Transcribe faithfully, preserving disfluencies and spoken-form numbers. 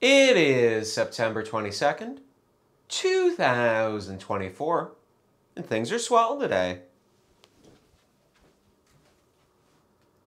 It is September twenty-second, two thousand twenty-four, and things are swell today.